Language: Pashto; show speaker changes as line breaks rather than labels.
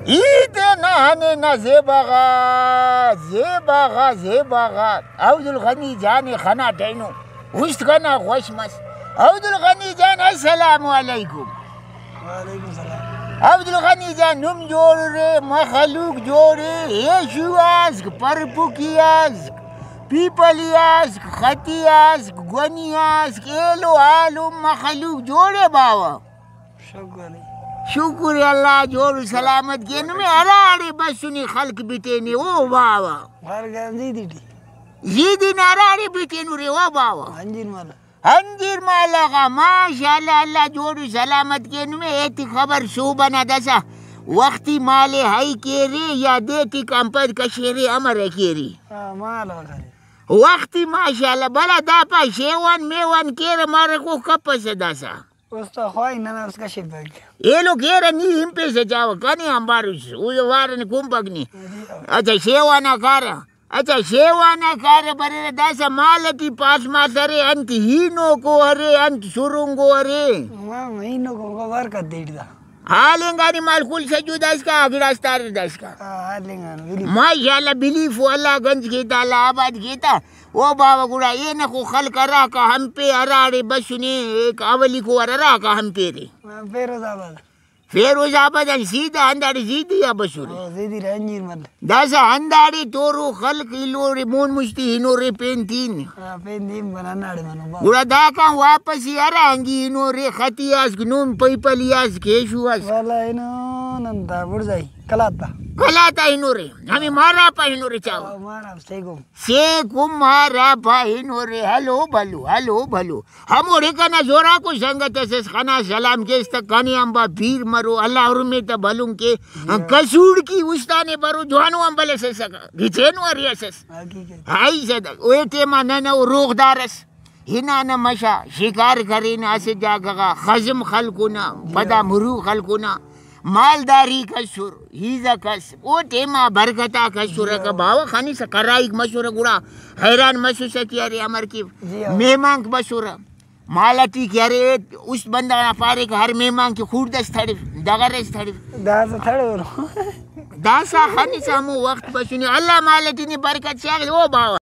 نهانه نه زیباغا عبدالغنی جان خنا تینو وشت کنا خوش مس عبدالغنی جان السلام علیکم.
وعلیکم السلام.
عبدالغنی جان نم جوړه مخلوق جوړه یشواز پرپوکیاز پیپلیاز خطیاز گونیاز کیلو آلو مخلوق جوړه باوا. شکر اللہ جوڑ سلامت کے نمی اراڑی بسونی خلق بیتینی او باوا زیدی ناراڑی بیتینو ری او باوا انجیر مالا غا ماشاءاللہ اللہ جوڑ سلامت کے نمی ایتی خبر صوبنا دسا وقتی مالے ہائی کیری یا دیتی کمپر کشیری امر کیری وقتی ماشاءاللہ بلا دا پا شیوان میوان کیر مارکو کپس دسا
Usta hoy nana uska shibag.
Elo kera ni himpe se jawa kani ambarus uyo warani kumpagni. Acha shewana kara bare dasa malati pas masare anti hino ko hare anti surungo hare.
Mama hino ko war ka deida.
Halengani malkul se judas ka agras tar das ka.
Halengani.
Mashallah belief wala ganj kita la abad kita. वो बाबा गुड़ा ये न को खल करा का हम पे अराड़े बसुने एक अवली को अरा का हम पे रे फेरोजाबाद सीधा अंदाड़ी सीधी या बसुरे
सीधी रंजीर मत
दासा अंदाड़ी तोरो खल किलो रे मोन मुश्ती हिनो रे पेंतीन
बनाना रे मनो
गुड़ा दा का वापस ही अरांगी हिनो रे खतियास नून पैपलियास केशुआस
वाला इनो नंदा बुड़ जाई
कलाता हिनो रे हमें मारा पा हिनो रे चाव
मारा
सेकुम मारा पा हिनो रे हलो भलो हम ओरे कना जोरा को संगत से खाना सलाम के तक कनी अंबा पीर मरो अल्लाह रुमे त भलुं के कसूड़ की उस्ताने बरो जोनो अंबले से सका घिचेनो अरियस हाई सद ओए ते मानना रोगदारस हिना न मशा शिकार करीन असे जागा खजम खलकुना पदा मुरु खलकुना मालदारी कसूर हीजा कस ओ टेमा बरकता कसूर का बावा खानी से कराई मशूर गुड़ा हैरान मशूर से किया रे अमर की मेहमान मशूर मालती किया रे उस बंदा ना पारे का हर मेहमान की खूरदस थड़ी दगरस थड़ी दासा खानी से हम वक्त बसुनी अल्लाह मालती ने बरकत से ओ बावा